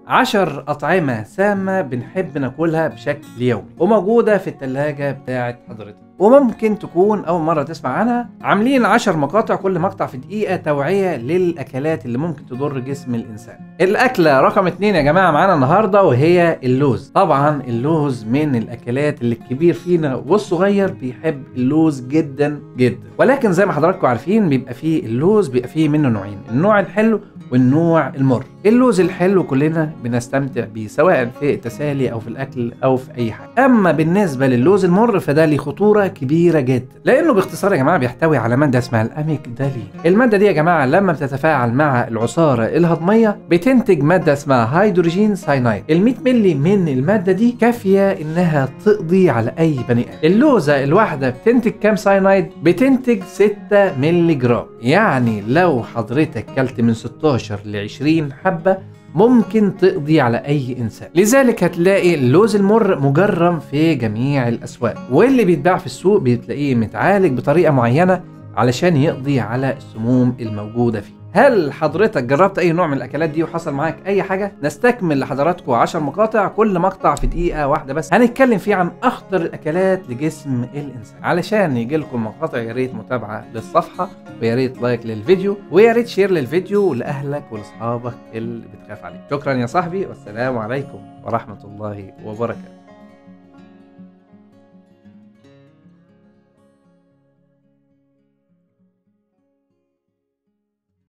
10 أطعمة سامة بنحب ناكلها بشكل يومي وموجودة في التلاجة بتاعت حضرتك، وممكن تكون أول مرة تسمع عنها. عاملين 10 مقاطع، كل مقطع في دقيقة توعية للأكلات اللي ممكن تضر جسم الإنسان. الأكلة رقم 2 يا جماعة معانا النهاردة وهي اللوز. طبعا اللوز من الأكلات اللي الكبير فينا والصغير بيحب اللوز جدا جدا، ولكن زي ما حضراتكم عارفين بيبقى فيه اللوز بيبقى فيه منه نوعين، النوع الحلو والنوع المر. اللوز الحلو كلنا بنستمتع بيه سواء في التسالي او في الاكل او في اي حاجه، اما بالنسبه للوز المر فده ليه خطوره كبيره جدا، لانه باختصار يا جماعه بيحتوي على ماده اسمها الاميجدالين. الماده دي يا جماعه لما بتتفاعل مع العصاره الهضميه بتنتج ماده اسمها هيدروجين ساينايد. ال 100 مللي من الماده دي كافيه انها تقضي على اي بني ادم. اللوزه الواحده بتنتج كام ساينايد؟ بتنتج 6 مللي جرام، يعني لو حضرتك كلت من 16 ل 20 حبة ممكن تقضي على أي إنسان. لذلك هتلاقي اللوز المر مجرم في جميع الأسواق، واللي بيتباع في السوق بتلاقيه متعالج بطريقة معينة علشان يقضي على السموم الموجودة فيه. هل حضرتك جربت أي نوع من الأكلات دي وحصل معاك أي حاجة؟ نستكمل لحضراتكم 10 مقاطع، كل مقطع في دقيقة واحدة بس، هنتكلم فيه عن أخطر الأكلات لجسم الإنسان. علشان يجيلكم مقاطع يا ريت متابعة للصفحة، ويا ريت لايك للفيديو، ويا ريت شير للفيديو لأهلك ولأصحابك اللي بتخاف عليك. شكرا يا صاحبي، والسلام عليكم ورحمة الله وبركاته.